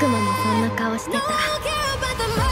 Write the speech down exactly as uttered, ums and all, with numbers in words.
悪魔もそんな顔してた。